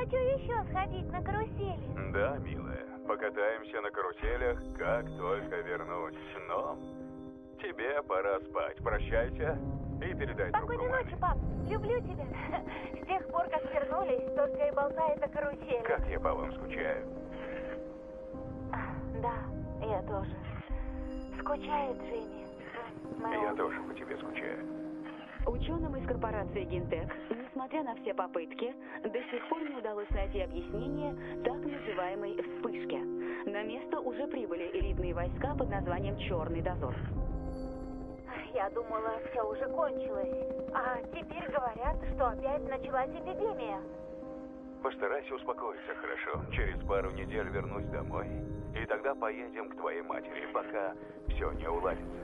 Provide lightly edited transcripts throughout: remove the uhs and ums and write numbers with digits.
хочу еще сходить на карусели. Да, милая, покатаемся на каруселях, как только вернусь. Но тебе пора спать. Прощайся и передай трубку Спокойной маме. ночи, пап. Люблю тебя. С тех пор, как вернулись, только и болтает о карусели. Как я по вам скучаю. Да, я тоже. Скучает Джимми. Я тоже по тебе скучаю. Ученым из корпорации Гинтек, несмотря на все попытки, до сих пор не удалось найти объяснение так называемой вспышке. На место уже прибыли элитные войска под названием «Черный дозор». Я думала, все уже кончилось. А теперь говорят, что опять началась эпидемия. Постарайся успокоиться, хорошо? Через пару недель вернусь домой. И тогда поедем к твоей матери, пока все не уладится.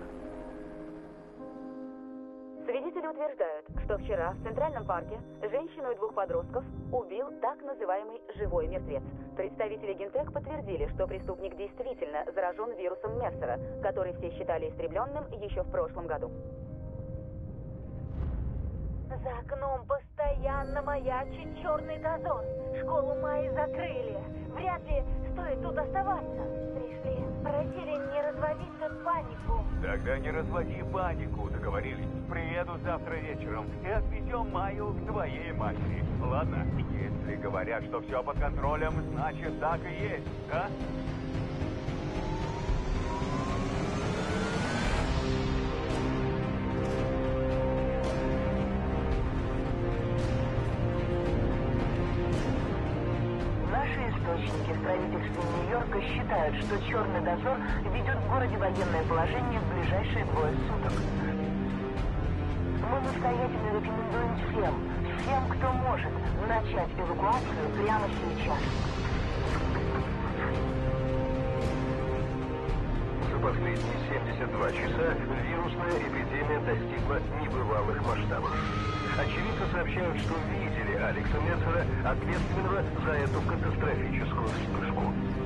Свидетели утверждают, что вчера в Центральном парке женщину и двух подростков убил так называемый «живой мертвец». Представители Гинтек подтвердили, что преступник действительно заражен вирусом Мерсера, который все считали истребленным еще в прошлом году. За окном постоянно маячит черный дозор. Школу Майи закрыли. Вряд ли стоит тут оставаться. Пришли, просили не разводить тут панику. Тогда не разводи панику, договорились. Приеду завтра вечером и отвезем Майю к твоей матери. Ладно? Если говорят, что все под контролем, значит так и есть, да? Наши источники в правительстве Нью-Йорка считают, что черный дозор ведет в городе военное положение в ближайшие 2 суток. Мы настоятельно рекомендуем всем, кто может, начать эвакуацию прямо сейчас. За последние 72 часа вирусная эпидемия достигла небывалых масштабов. Очевидцы сообщают, что видели Алекса Мерсера, ответственного за эту катастрофическую вспышку.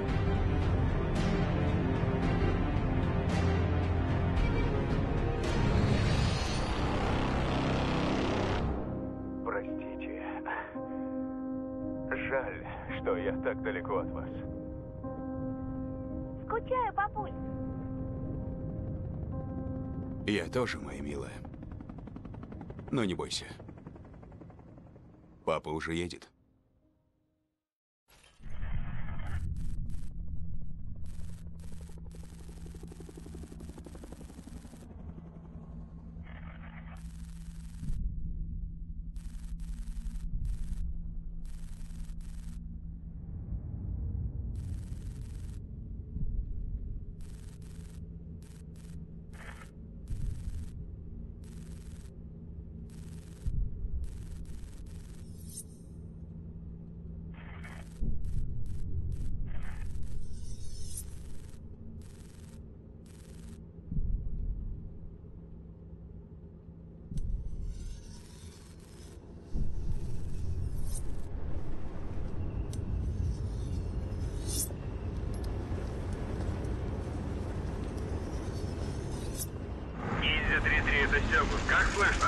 Простите. Жаль, что я так далеко от вас. Скучаю, папуль. Я тоже, моя милая. Но не бойся. Папа уже едет. Это Сёгун. Как слышно?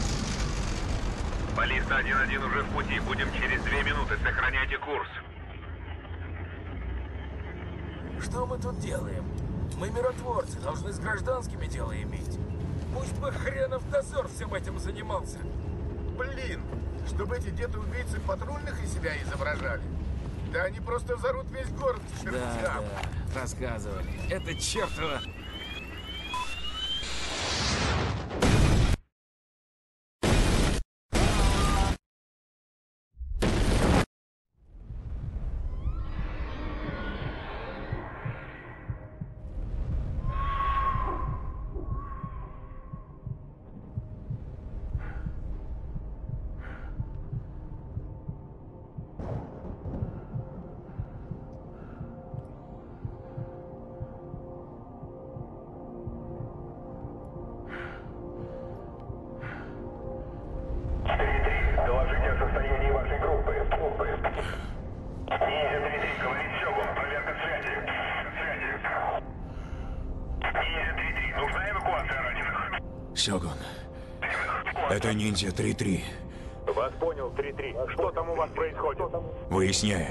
Баллиста 1-1 уже в пути. Будем через 2 минуты. Сохраняйте курс. Что мы тут делаем? Мы миротворцы, должны с гражданскими дело иметь. Пусть бы хренов дозор всем этим занимался. Блин, чтобы эти деды-убийцы патрульных из себя изображали. Да они просто взорвут весь город к чертям. Да, рассказывали. Это чертово... Сёгун, это ниндзя 3-3. Вас понял, 3-3. Что там у вас происходит? Выясняю.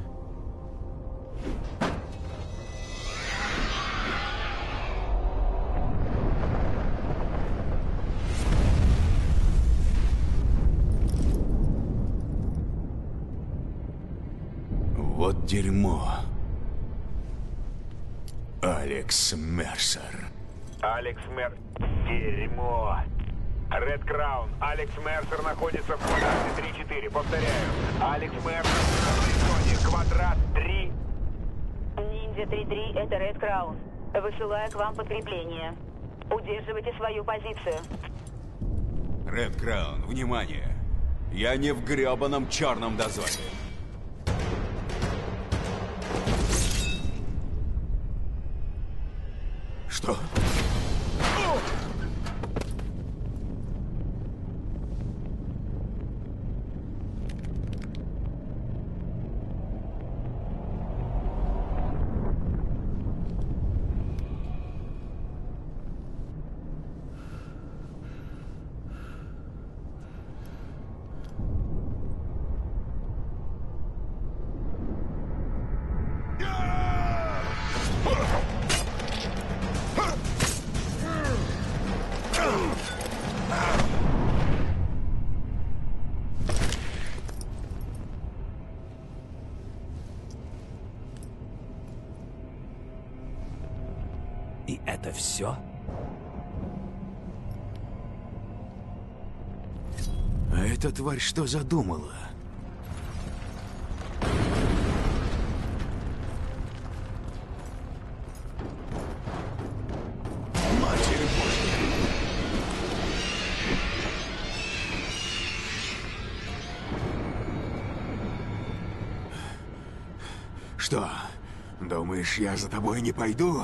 Вот дерьмо. Алекс Мерсер. Алекс Дерьмо. Ред Краун. Алекс Мерсер находится в квадрате 3-4. Повторяю. Алекс Мерсер в зоне. Квадрат 3. Ниндзя 3-3, это Ред Краун. Высылаю к вам подкрепление. Удерживайте свою позицию. Ред Краун, внимание! Я не в грёбаном черном дозоре. Что? И это все? А эта тварь что задумала? Матерь Божья! Что? Думаешь, я за тобой не пойду?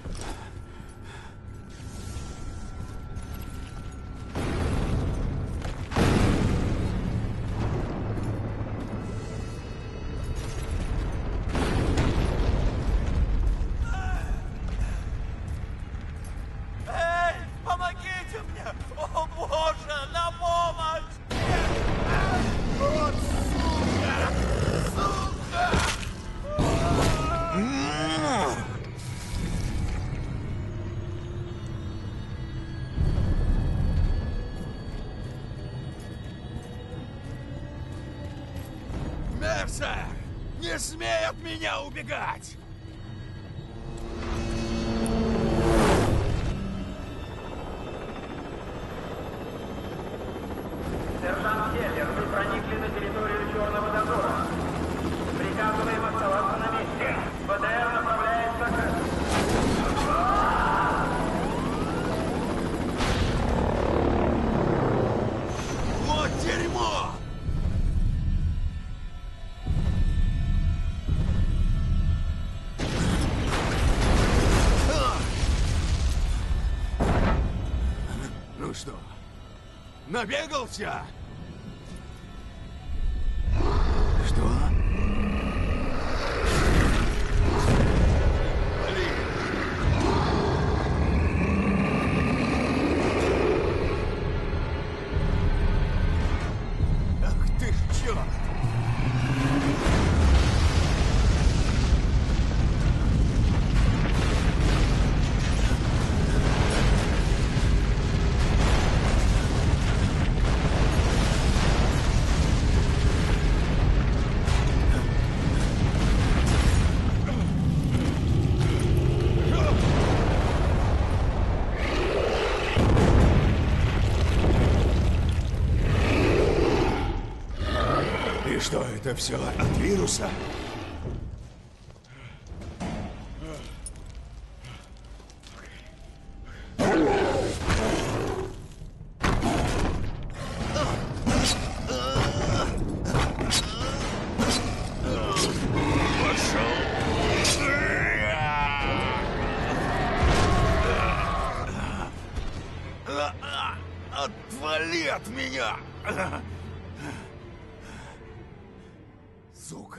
Мерсер! Не смей от меня убегать! Сержант Келлер, вы проникли на территорию Черного дозора. Приказываем оставаться на месте. БТР направляется к... Вот дерьмо! Ну что, набегался? Что? Ах ты ж чёрт! И что это все от вируса? Отвали от меня! Сука!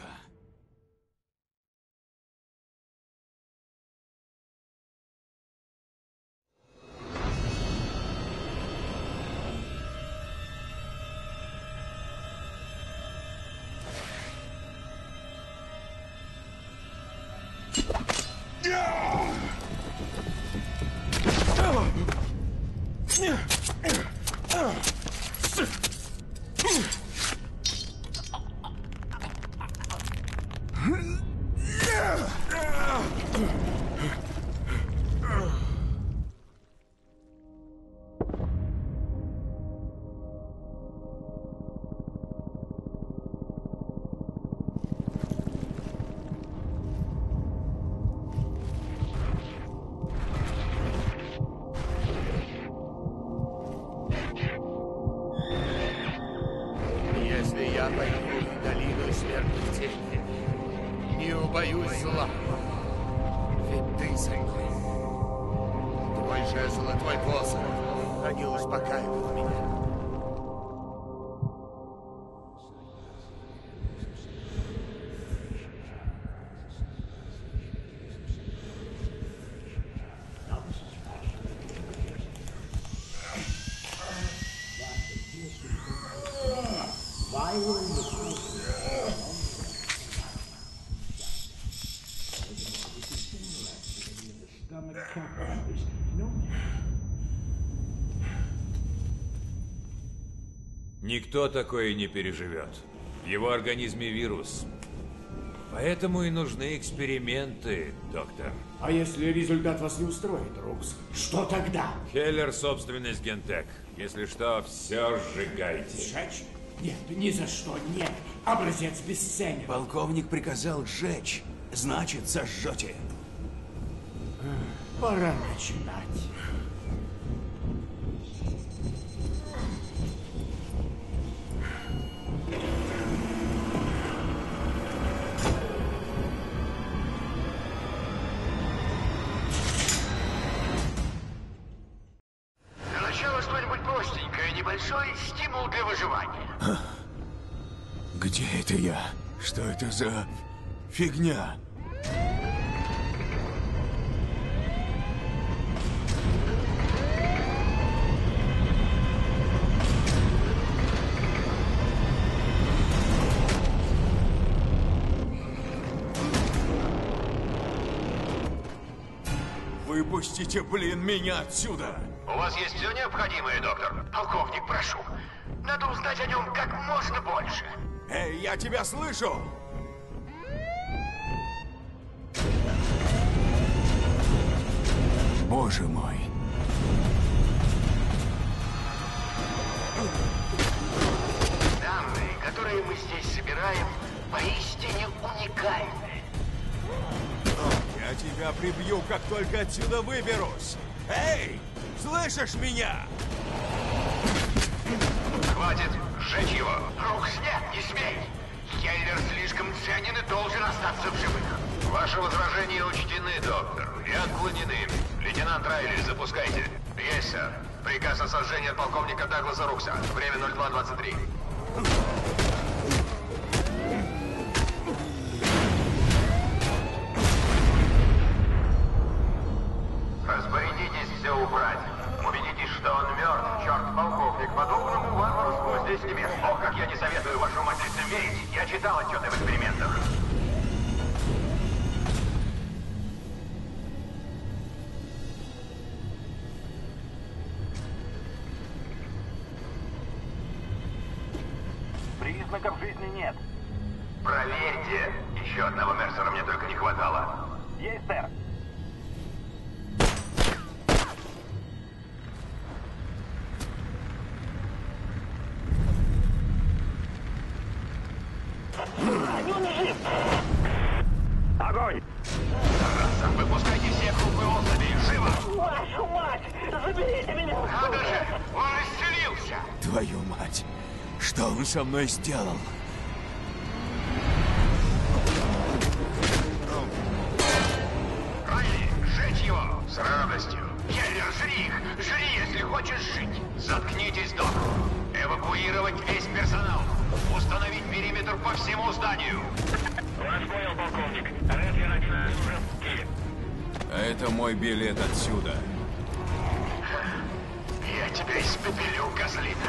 Если я пойду в долину смертных теней, не убоюсь зла. Ведь ты со мной. Твой жезл и твой посох, они успокаивают меня. Никто такое не переживет. В его организме вирус. Поэтому и нужны эксперименты, доктор. А если результат вас не устроит, Рукс, что тогда? Хеллер — собственность Гентек. Если что, все сжигайте. Сжечь? Нет, ни за что, нет. Образец бесценен. Полковник приказал сжечь. Значит, сожжете. Пора начинать. Для начала что-нибудь простенькое, небольшой стимул для выживания. Где это я? Что это за фигня? Выпустите, блин, меня отсюда! У вас есть все необходимое, доктор? Полковник, прошу. Надо узнать о нем как можно больше. Эй, я тебя слышу! Боже мой! Данные, которые мы здесь собираем, поистине уникальны. Я тебя прибью, как только отсюда выберусь! Эй! Слышишь меня? Хватит сжечь его. Рукс, нет, не смей. Хеллер слишком ценен и должен остаться в живых. Ваши возражения учтены, доктор, и отклонены. Лейтенант Райли, запускайте. Есть, сэр. Приказ о сожжении от полковника Дагласа Рукса. Время 02:23. Распорядитесь все убрать. Убедитесь, что он мертв, черт полковник. Подобному варварству здесь не место. Ох, как я не советую вашу мать лицемерить. Я читал отчеты в экспериментах. Признаков жизни нет. Проверьте. Еще одного Мерсера мне только не хватало. Есть, сэр. Огонь! Раса, выпускайте все крупные особи! Живо! Вашу мать! Заберите меня! Надо же! Он исцелился! Твою мать! Что он со мной сделал? Райли, сжечь его! С радостью! Хеллер, жри их! Жри, если хочешь жить! Заткнитесь, док! Эвакуировать весь персонал! Установить периметр по всему зданию! Вас понял, полковник. Редли начинает уже в пути. А это мой билет отсюда. Я тебя испепелю, козлина!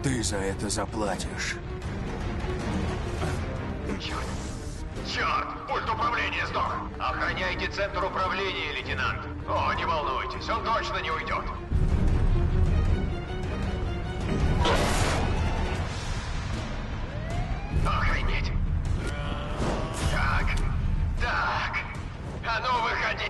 Ты за это заплатишь. Черт! Черт! Пульт управления сдох! Охраняйте центр управления, лейтенант! О, не волнуйтесь, он точно не уйдет! Охренеть! Так! А ну, выходи!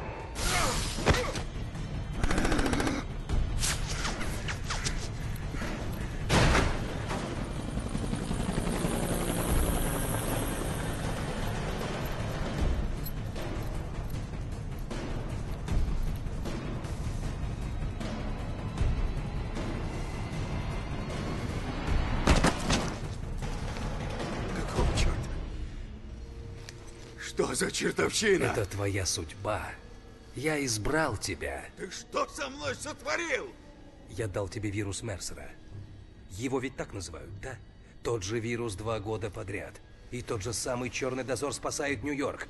Что за чертовщина? Это твоя судьба. Я избрал тебя. Ты что со мной сотворил? Я дал тебе вирус Мерсера. Его ведь так называют, да? Тот же вирус 2 года подряд. И тот же самый Черный Дозор спасает Нью-Йорк.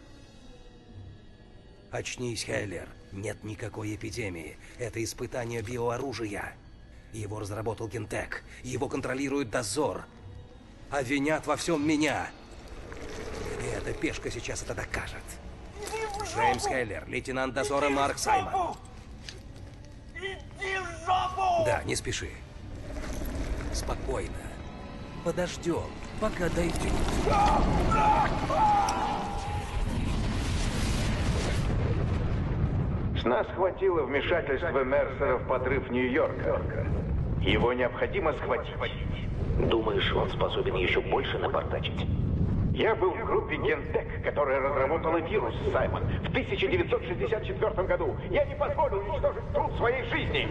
Очнись, Хейлер. Нет никакой эпидемии. Это испытание биооружия. Его разработал Гентек. Его контролирует Дозор. А винят во всем меня. И эта пешка сейчас это докажет. Джеймс Хейлер, лейтенант Дозора Марк Саймон. Иди в жопу! Да, не спеши. Спокойно. Подождем, пока дойдет. С нас хватило вмешательства Мерсера в подрыв Нью-Йорка. Его необходимо схватить. Думаешь, он способен еще больше напортачить? Я был в группе Гентек, которая разработала вирус, Саймон, в 1964 году. Я не позволил уничтожить труд своей жизни.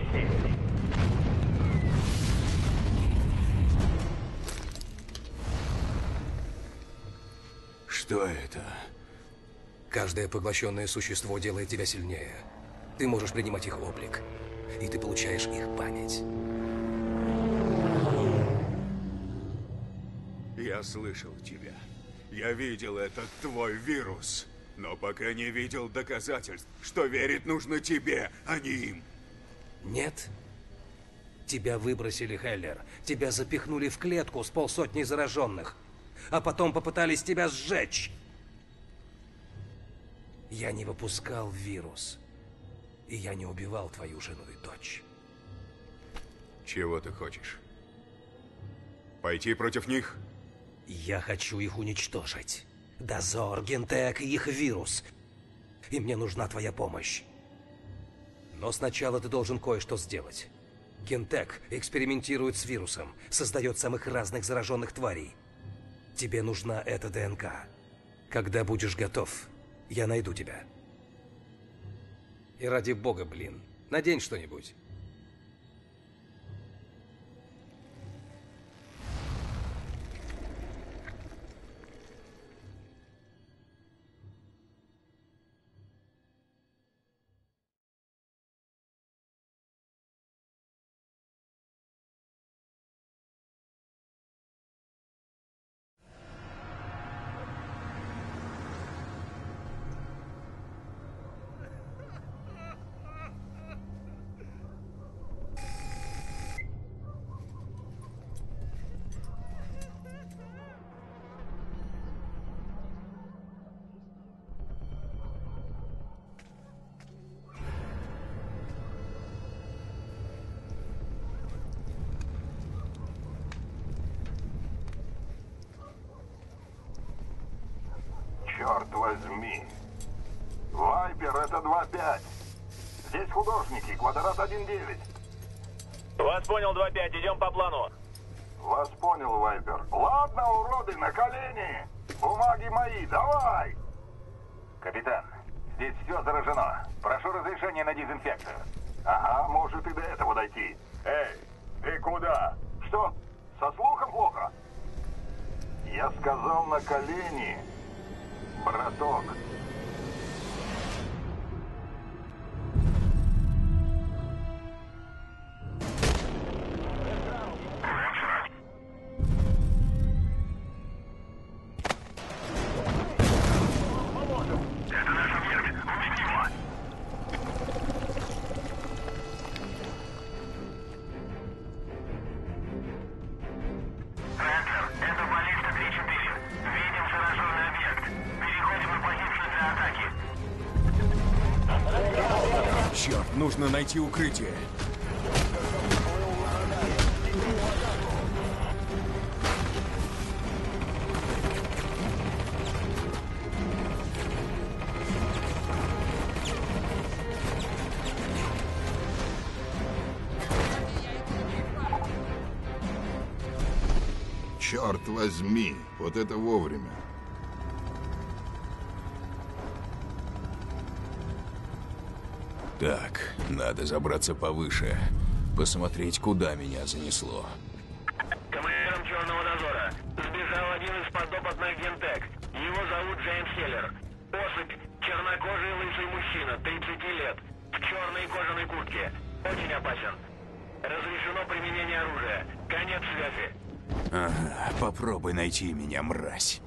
Что это? Каждое поглощенное существо делает тебя сильнее. Ты можешь принимать их облик. И ты получаешь их память. Я слышал тебя. Я видел этот твой вирус. Но пока не видел доказательств, что верить нужно тебе, а не им. Нет. Тебя выбросили, Хейлер. Тебя запихнули в клетку с 500 зараженных. А потом попытались тебя сжечь. Я не выпускал вирус. И я не убивал твою жену и дочь. Чего ты хочешь? Пойти против них? Я хочу их уничтожить. Дозор, Гентек и их вирус. И мне нужна твоя помощь. Но сначала ты должен кое-что сделать. Гентек экспериментирует с вирусом, создает самых разных зараженных тварей. Тебе нужна эта ДНК. Когда будешь готов, я найду тебя. И ради бога, блин, надень что-нибудь. Черт возьми. Вайпер, это 2-5. Здесь художники, квадрат 1-9. Вас понял, 2-5, идем по плану. Вас понял, Вайпер. Ладно, уроды, на колени. Бумаги мои, давай. Капитан, здесь все заражено. Прошу разрешения на дезинфекцию. Ага, может и до этого дойти. Эй, ты куда? Что, со слухом плохо? Я сказал на колени, браток. Нужно найти укрытие. Черт возьми, вот это вовремя. Так, надо забраться повыше. Посмотреть, куда меня занесло. Командиром Черного дозора. Сбежал один из подопытных Гентек. Его зовут Джеймс Хеллер. Особь, чернокожий лысый мужчина, 30 лет. В черной кожаной куртке. Очень опасен. Разрешено применение оружия. Конец связи. Ага, попробуй найти меня, мразь.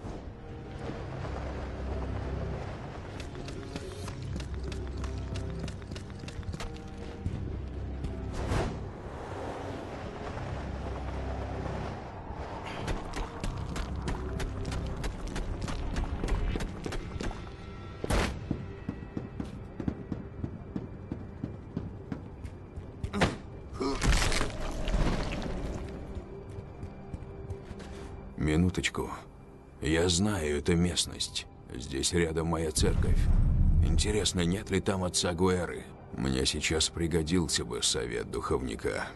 Минуточку. Я знаю эту местность. Здесь рядом моя церковь. Интересно, нет ли там отца Гуэры? Мне сейчас пригодился бы совет духовника.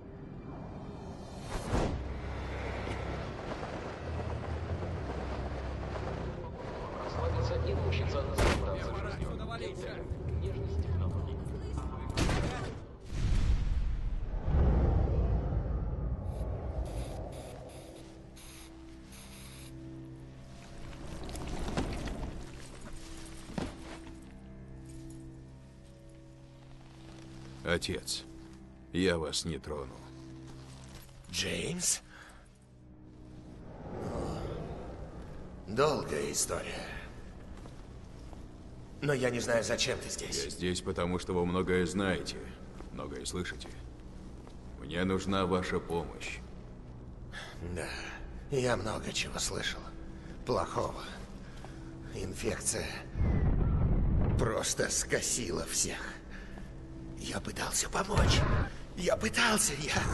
Отец, я вас не трону. Джеймс? Долгая история. Но я не знаю, зачем ты здесь. Я здесь, потому что вы многое знаете, многое слышите. Мне нужна ваша помощь. Да, я много чего слышал. Плохого. Инфекция просто скосила всех. Я пытался помочь. Я пытался.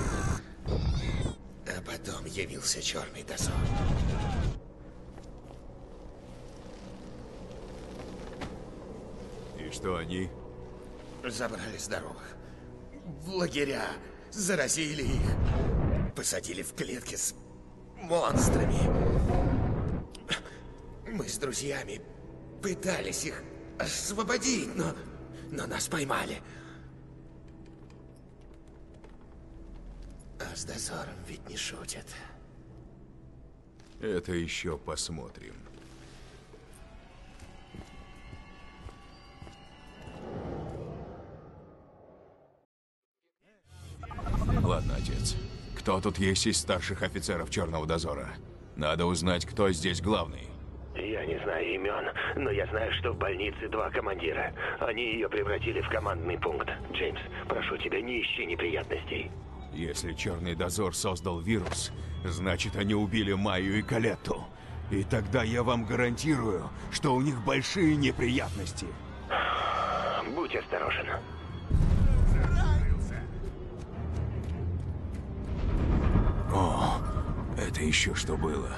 А потом явился Черный дозор. И что они? Забрали здоровых. В лагеря. Заразили их. Посадили в клетки с монстрами. Мы с друзьями пытались их освободить, но нас поймали. А с дозором ведь не шутят. Это еще посмотрим. Ладно, отец. Кто тут есть из старших офицеров Черного дозора? Надо узнать, кто здесь главный. Я не знаю имен, но я знаю, что в больнице 2 командира. Они ее превратили в командный пункт. Джеймс, прошу тебя, не ищи неприятностей. Если Черный дозор создал вирус, значит, они убили Майю и Калетту. И тогда я вам гарантирую, что у них большие неприятности. Будь осторожен. О, это еще что было?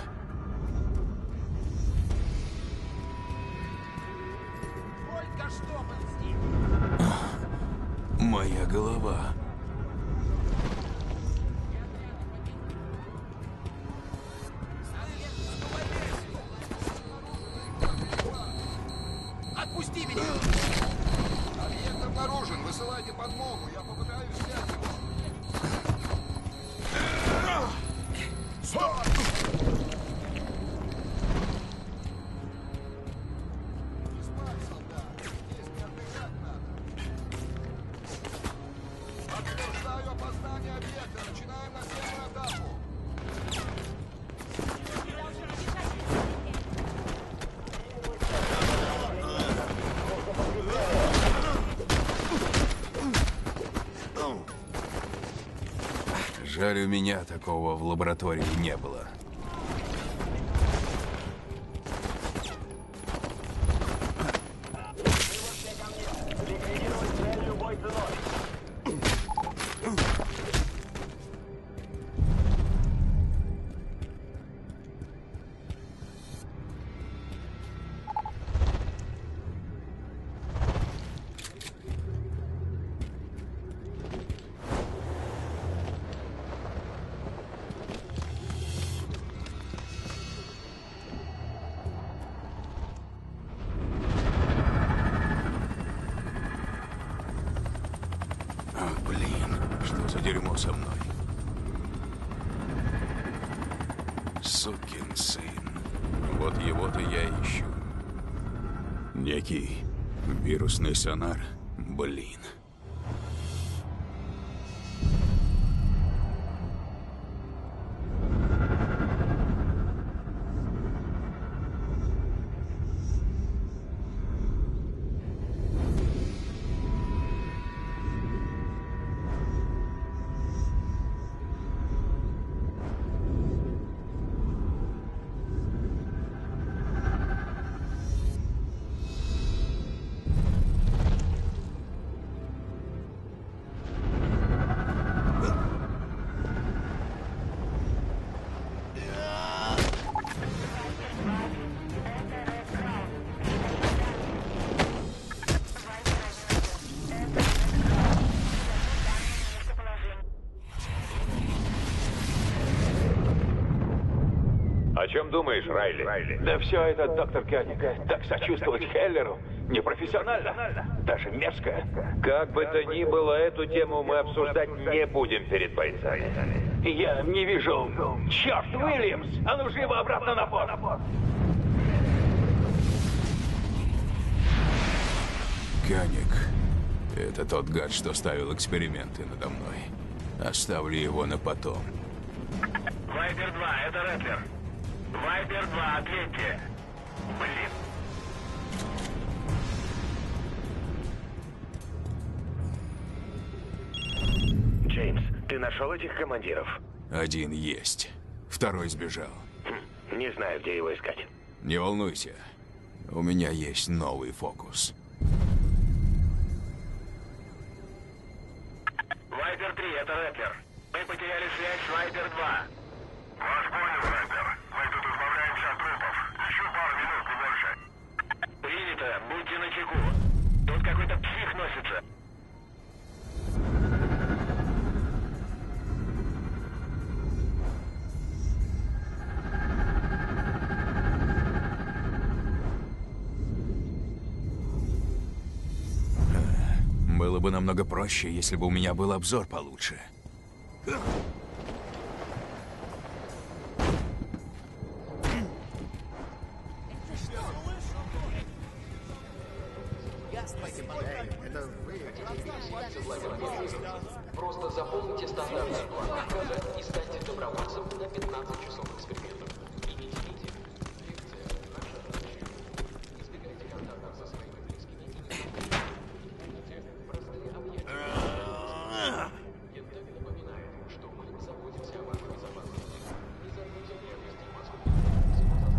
Моя голова. Отпусти меня! Объект обнаружен. Высылайте подмогу. Я попытаюсь снять его. Подтверждаю опознание объекта. Начинаем наземную атаку. Жаль, у меня такого в лаборатории не было. дерьмо со мной. Сукин сын. Вот его-то я ищу. Некий вирусный сонар. Блин. О чем думаешь, Райли? Да все это, доктор Кёник. Так сочувствовать Хеллеру непрофессионально, даже мерзко. Как бы то ни было, эту тему мы обсуждать не будем перед бойцами. Я не вижу... Черт, Уильямс! А ну живо обратно на пост! Кёник. Это тот гад, что ставил эксперименты надо мной. Оставлю его на потом. Вайпер 2, это Рэтлер. Вайпер 2, ответьте. Блин. Джеймс, ты нашел этих командиров? Один есть. Второй сбежал. Не знаю, где его искать. Не волнуйся. У меня есть новый фокус. Вайпер 3, это Рэтлер. Мы потеряли связь с Вайпер 2. Вас понял, Рэтлер. Мы тут избавляемся от трупов. Еще пару минут, не больше. Принято. Будьте начеку. Тут какой-то псих носится. Было бы намного проще, если бы у меня был обзор получше. Просто заполните стандартный план отказа и станьте добровольцем на 15 часов экспериментов. И не тяните. Избегайте контактов со своими близкими и не простые объекты. Гентек напоминает, что мы заботимся о вашей безопасности. Не забудьте приобрести маску. Всего за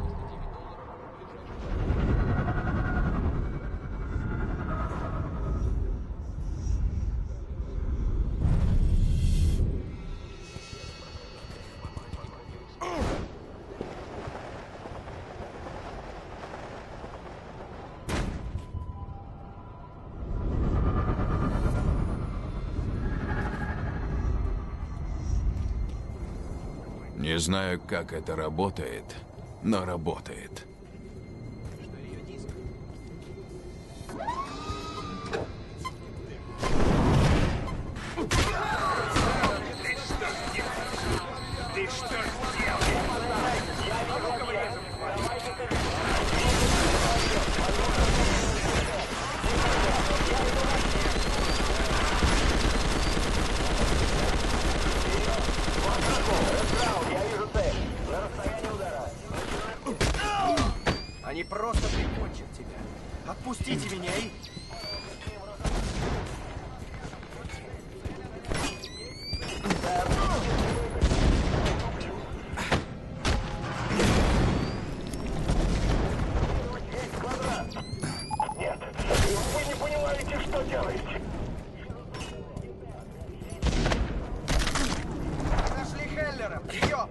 Не знаю, как это работает, но работает. Ты что Они просто прикончат тебя. Отпустите меня и... Нет, вы не понимаете, что делаете. Нашли Хеллера! Ее!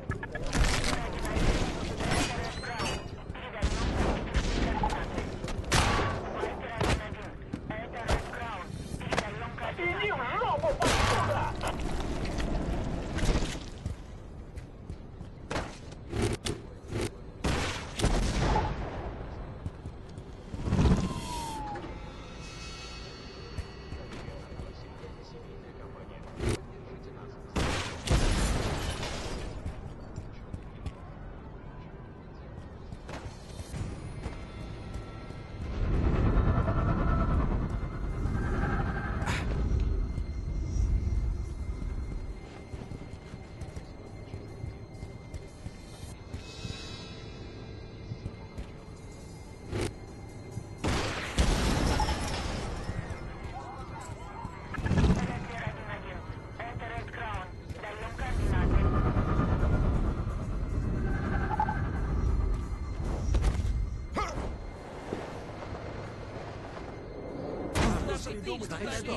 Знаешь что?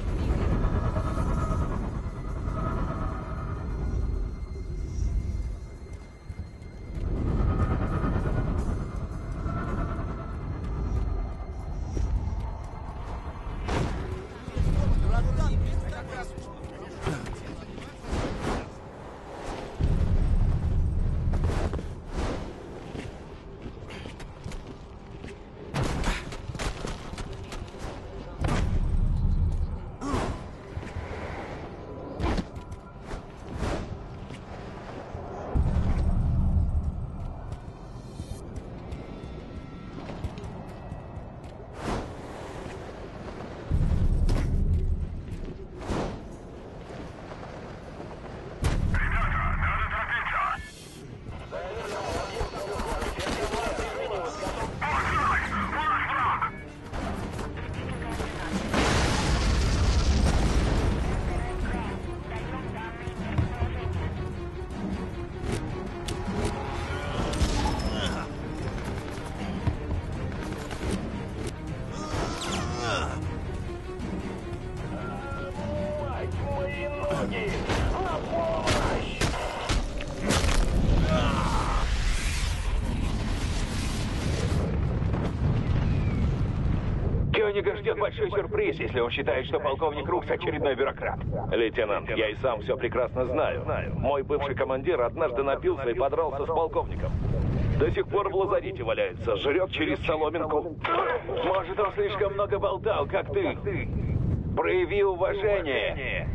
Кёнига ждет большой сюрприз, если он считает, что полковник Рукс очередной бюрократ. Лейтенант, я и сам все прекрасно знаю. Мой бывший командир однажды напился и подрался с полковником. До сих пор в лазарете валяется, жрет через соломинку. Может, он слишком много болтал, как ты. Прояви уважение.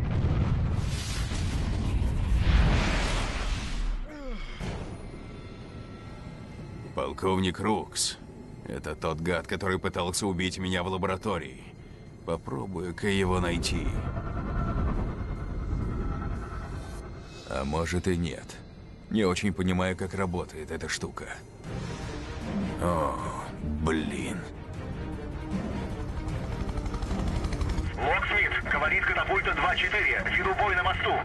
Полковник Рукс. Это тот гад, который пытался убить меня в лаборатории. Попробую-ка его найти. А может и нет. Не очень понимаю, как работает эта штука. О, блин. Локсмит, говорит катапульта 2-4. Веду бой на мосту.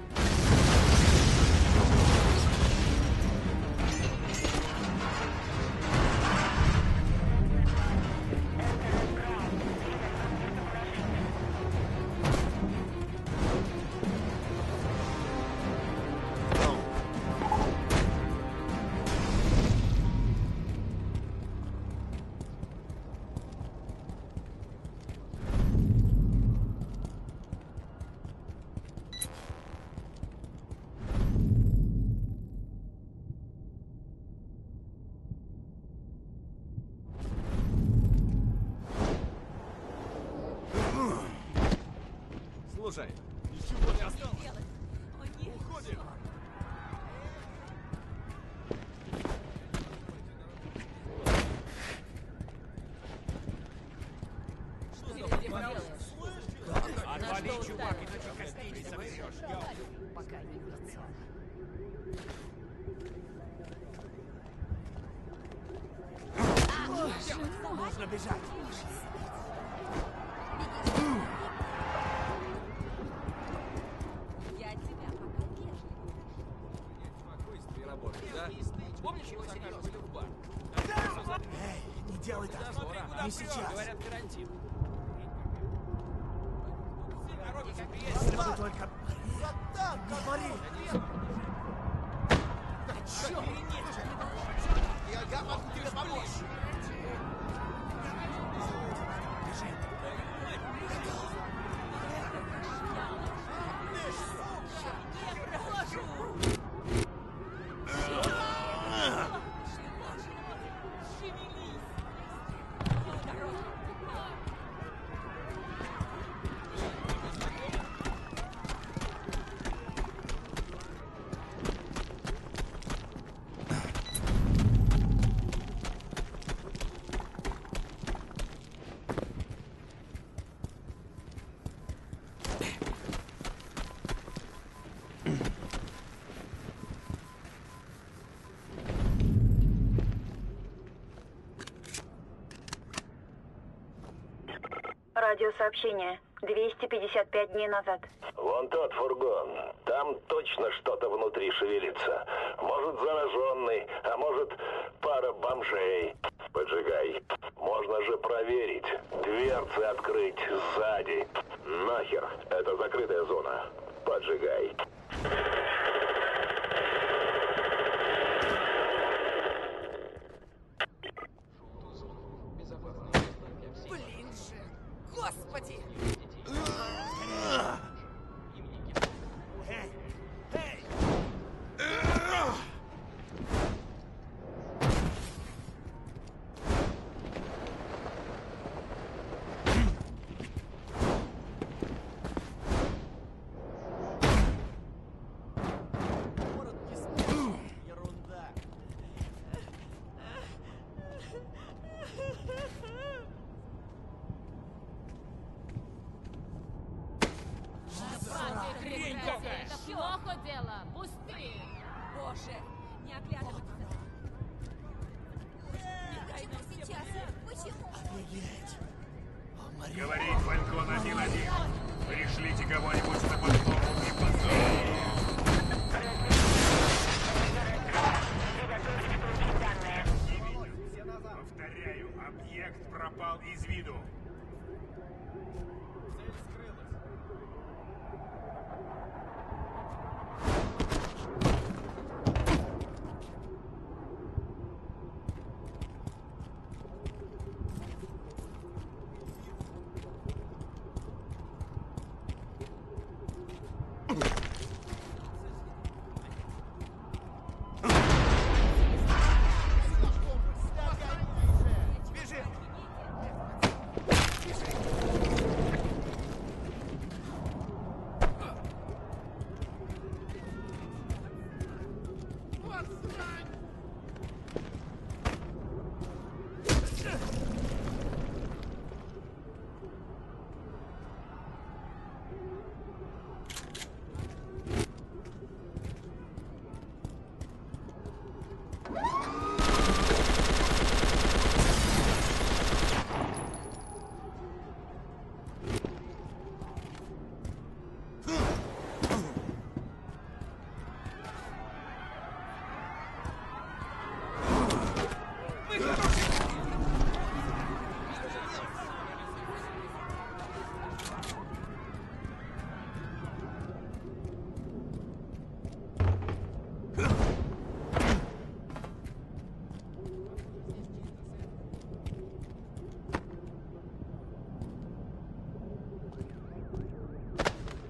Слушай, ничего не осталось. Уходим. Отвали, чувак, иначе костей не соберешь. Пока не видится. Можно бежать. Помнишь, его заказывали в бар? Эй, не делай так. Не сейчас. Говорят, карантин. Если только... Говори. Да черт! Я могу тебе помочь. Радиосообщение. 255 дней назад. Вон тот фургон. Там точно что-то внутри шевелится. Может, зараженный, а может, пара бомжей. Поджигай. Можно же проверить. Дверцы открыть сзади. Нахер. Это закрытая зона. Поджигай. Блин же! Господи! Это плохо дело! Пусти! Боже! Не оглядывайся! Почему сейчас? Почему? Офигеть! Говорит Фалькон 1-1. Пришлите кого-нибудь на подмогу и позовите. Повторяю, объект пропал из виду. Цель скрылась.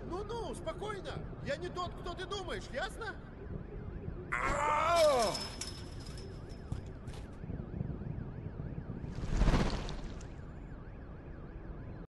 Спокойно! Я не тот, кто ты думаешь, ясно?